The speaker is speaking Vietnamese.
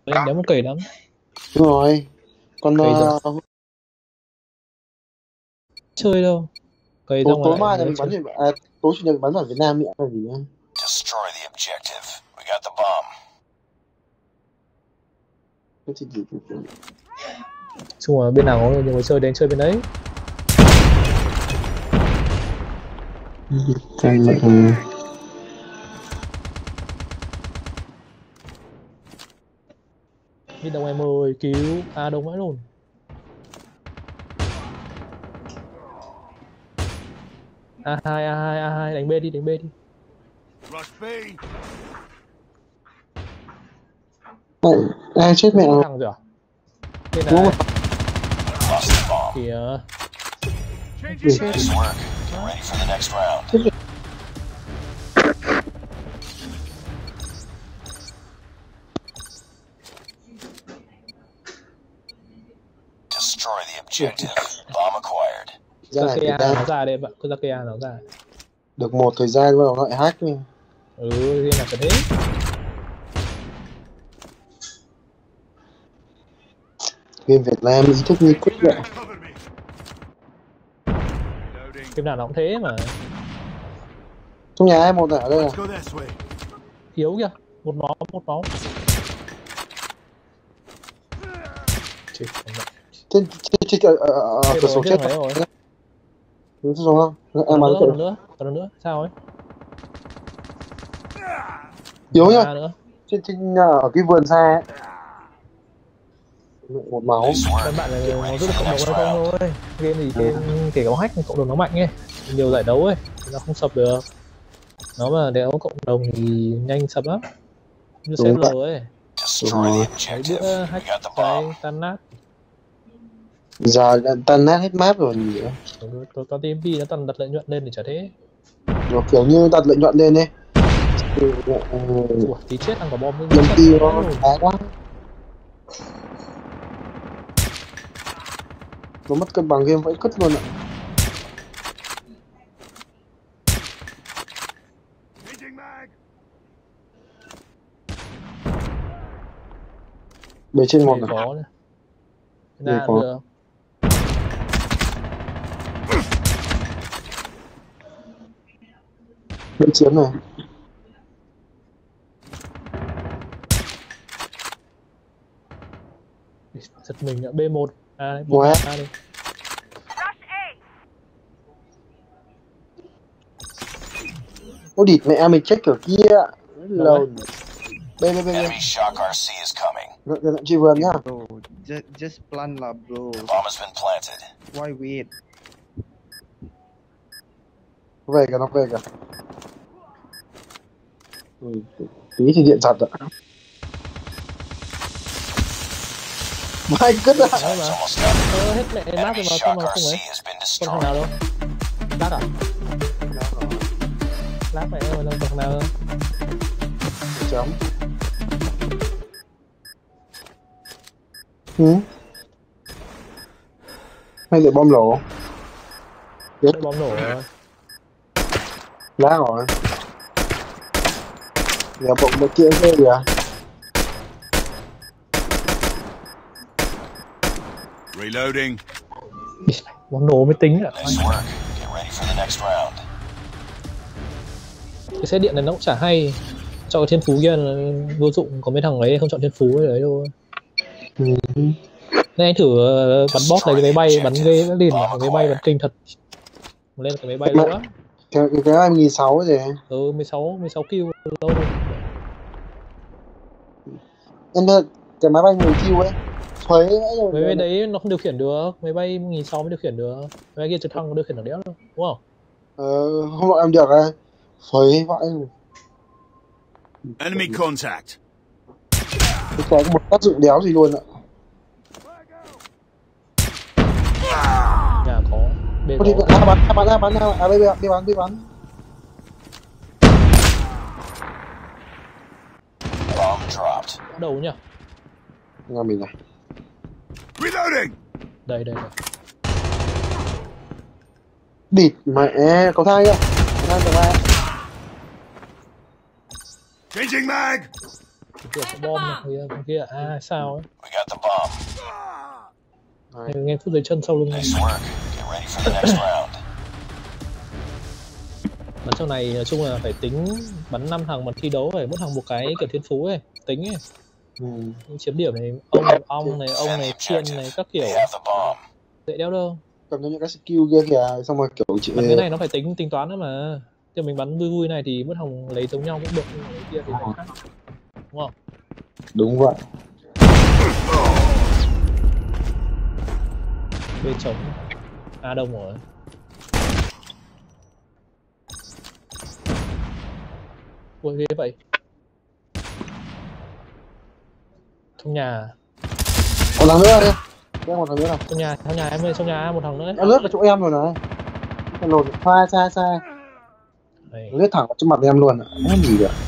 Đéo một cầy lắm. Đúng rồi. Còn chơi đâu. Cầy ra ngoài tối mai là lại mình bắn tối chủ nhật mình bắn ở Việt Nam mẹ là gì nhá. Destroy the objective. We got the bomb. Chung là bên nào có nhiều người chơi đến chơi bên đấy. Đi đồng em ơi, cứu. À đồng mãi luôn. A2 đánh B đi, đánh B đi. Ai chết mẹ Thằng rồi à? Bên này. Kìa. Nice work. Get ready for the next round. Destroy the objective. Bomb acquired. Nó ra đây bạn, cứ ra kia nó ra. Được một thời gian bắt đầu lại hack đi. Riêng là cần hết. Game Việt Nam ý thức như cút vậy. Game nào nó cũng thế mà. Trong nhà em một ở đây à? Yếu kìa, một máu. Trên cửa sổ chết rồi. Đúng rồi không? Em bắn còn nữa, sao ấy? Yếu nhá. Trên ở cái vườn xa ấy. Một máu. Các bạn là nó rất là cộng đồng hay không thôi. Game thì kể cả hack cộng đồng nó mạnh ấy, nhiều giải đấu ấy, nó không sập được. Nó mà đéo cộng đồng thì nhanh sập lắm. Như CL ấy. Bữa hack cái tan nát. Giờ tan nát hết map rồi nhỉ? Có TMP nó toàn đặt lợi nhuận lên để trả thế. Nó kiểu như đặt lợi nhuận lên đi. Ủa, tí chết ăn quả bom. Lần tiêu nó đá quá. Nó mất cân bằng game vẫn cất luôn ạ. Bề trên một này. Ra được. Bên chiếm này. Giật mình ạ, B1. B1 đi. Ô địt mẹ mình check kiểu kia. Lâu. Enemy shock RC is coming. Đợi chị vườn nhá. Just plant là bro. The bomb has been planted. Why wait? Về kìa, nó về kìa. Tí thì điện giật ạ. Mai cất ạ. Hết mẹ nát rồi mà không ấy. Còn thằng nào đâu? Lát à? Lát mẹ ơi, đâu còn thằng nào đâu? Chấm. Hay để bom nổ? Để bom nổ rồi. Lá rồi. Nhà bụng một kia thế kìa. Reloading. Bom nổ mới tính ạ. Nice work. Get ready for the next round. Cái xe điện này nó cũng chả hay. Cho cái thiên phú kia là vô dụng, có mấy thằng ấy không chọn thiên phú ấy đấy thôi. Nên anh thử bắn bot này cái máy bay bắn ghê đã liền mà, cái máy bay bắn kinh thật. Lên cái máy bay lâu lắm. Cái 2006 gì? 16 kill lâu rồi. Em cái máy bay 10 kill ấy. Thuế rồi. Máy bay đấy nó không điều khiển được, máy bay 1600 mới điều khiển được. Máy bay kia trực thăng có điều khiển được đéo đâu, đúng không? Không gọi em được à. Thuế vãi. Enemy contact. Cái có một tác dụng đéo gì luôn ạ. Nhà có. Bên đi bắn. Đi bắn. Bomb dropped. Đầu nhỉ? Nhà mình này. Reloading. Đây. Địt mẹ, có thang chưa? Thang tầng 3. Changing mag. kiểu có bom này thằng kia sao ấy. We got the bomb. Nghe phút dưới chân sau lưng này. Nice work. Get ready for the next round. Bắn trong này nói chung là phải tính bắn 5 thằng mà thi đấu phải mỗi thằng một cái kiểu thiên phú ấy, tính ấy. Chiếm điểm này, ông này, chiên này các kiểu. They have the bomb. Dễ đéo đâu. Cầm cho những cái skill kia kìa, xong rồi kiểu chị Bắn cái này nó phải tính toán nữa mà. Chứ mình bắn vui vui này thì mỗi thằng lấy giống nhau cũng được, nhưng mà lấy kia thì lại khác. Đúng không? đúng vậy. B chống đông rồi. Ui ghê vậy. Trong nhà. Một thằng nữa đi. Em một thằng nữa nào. Trong nhà em ơi, trong nhà một thằng nữa. Em lướt vào chỗ em rồi này. Cái lồn xa. Đây. Lướt thẳng vào trước mặt em luôn ạ. Không gì được.